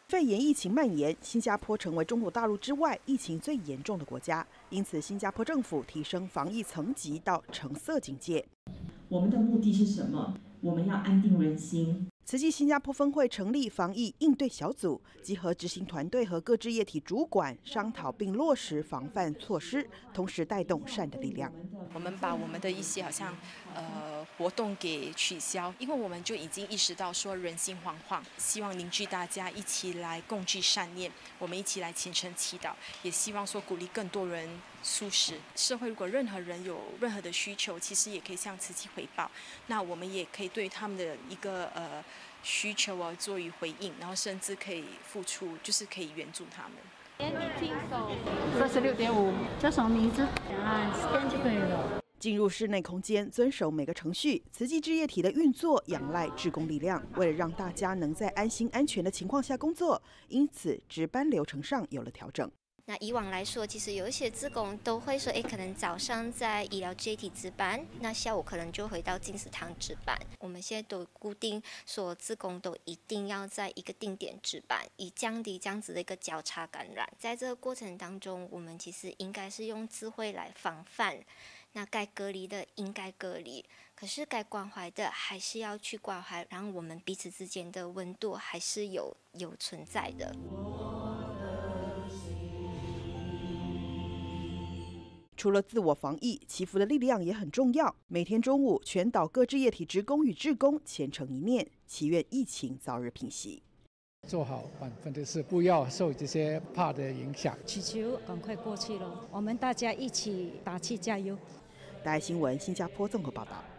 肺炎疫情蔓延，新加坡成为中国大陆之外疫情最严重的国家，因此新加坡政府提升防疫层级到橙色警戒。 我们的目的是什么？我们要安定人心。 慈济新加坡分会成立防疫应对小组，集合执行团队和各支业体主管商讨并落实防范措施，同时带动善的力量。 我们把我们的一些好像活动给取消，因为我们就已经意识到说人心惶惶，希望凝聚大家一起来共聚善念，我们一起来虔诚祈祷，也希望说鼓励更多人素食。社会如果任何人有任何的需求，其实也可以向慈济回报，那我们也可以对他们的一个需求做予回应，然后甚至可以付出，就是可以援助他们。 46.5，叫什么名字？scan 就可以了。 进入室内空间，遵守每个程序。慈济事业体的运作仰赖志工力量，为了让大家能在安心安全的情况下工作，因此值班流程上有了调整。 那以往来说，其实有一些志工都会说，可能早上在医疗接体值班，那下午可能就回到进食堂值班。我们现在都固定说，志工都一定要在一个定点值班，以降低这样子的一个交叉感染。在这个过程当中，我们其实应该是用智慧来防范。那该隔离的应该隔离，可是该关怀的还是要去关怀，然后我们彼此之间的温度还是有存在的。 除了自我防疫，祈福的力量也很重要。每天中午，全岛各支业体职工与志工虔诚一念，祈愿疫情早日平息。 做好本分的事，不要受这些怕的影响。 祈求赶快过去了，我们大家一起打气加油。 大爱新闻新加坡综合报道。